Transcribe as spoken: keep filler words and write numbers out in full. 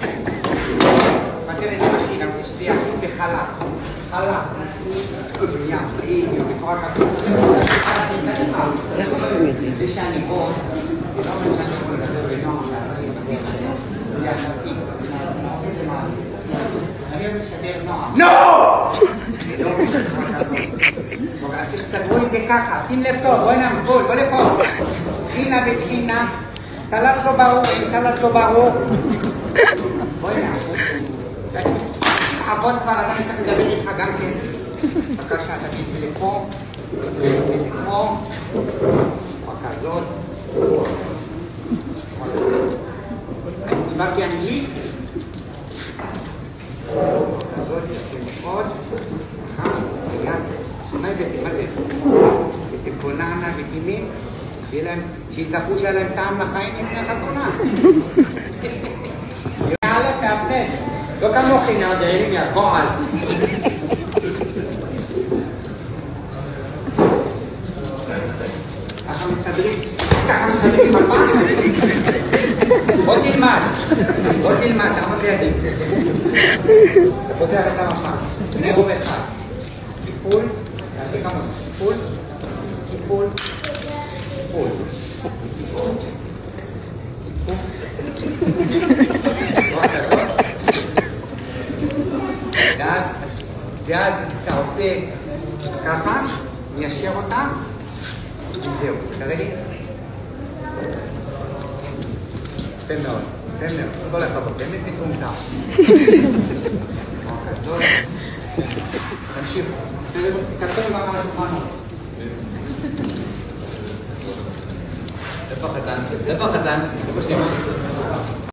פתר את זה מכינה, תשתי הכי בחלק. חלק. ים, בדיוק, בצורה כזאת. איך עושים את זה? זה שאני עוד, לא אומר שאני יכול לדבר בנועם, זה יחסים. אני אוהב לשדר נועם. נו! אני לא אוהב בצורה כזאת. תסתדרו עם בקקה, שים לב טוב, בואי נעמוד, בוא לפה. חינה וטחינה, סלט לא ברור, אין סלט לא ברור. בואי נעמוד. עבוד כבר, אתה צריך לדבר איתך גם כן. בבקשה, תגיד לי לפה, לפה, כזאת. אני דיברתי אנגלית. כזאת, עוד. מה זה? מה זה? בננה וגימין, שיזכרו שהיה להם טעם לחיים לפני החתונה. יאללה, תאבד. לא כמוכי נעדרים מהגועל. ככה מסתדרים, ככה מסתדרים עם הפעם. בוא תלמד, בוא תלמד, תעמוד לידי. אתה פותח את המפה, נרוב אחד. טיפול, תעשה כמה טיפול, טיפול, טיפול, טיפול, טיפול. ואז, ואז אתה עושה ככה, מיישר אותה, זהו, תראה לי. יפה מאוד, יפה מאוד, כל הכבוד, באמת מטומטם. תמשיך, תקטול מראה לשולחן. איפה החתן? איפה החתן? איפה שמעון?